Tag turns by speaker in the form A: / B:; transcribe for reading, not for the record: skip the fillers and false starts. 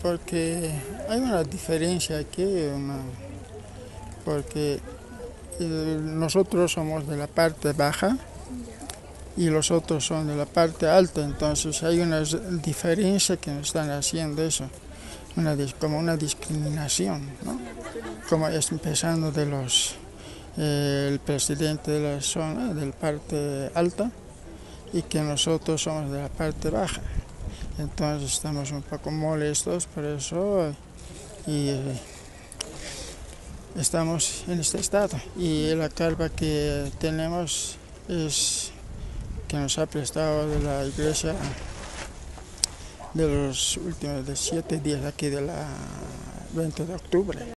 A: porque hay una diferencia aquí, porque nosotros somos de la parte baja y los otros son de la parte alta, entonces hay una diferencia que nos están haciendo eso, como una discriminación, ¿no? Como es empezando de el presidente de la zona, de la parte alta, y que nosotros somos de la parte baja. Entonces estamos un poco molestos por eso y estamos en este estado. Y la carpa que tenemos es que nos ha prestado de la iglesia de los últimos 7 días aquí de la 20 de octubre.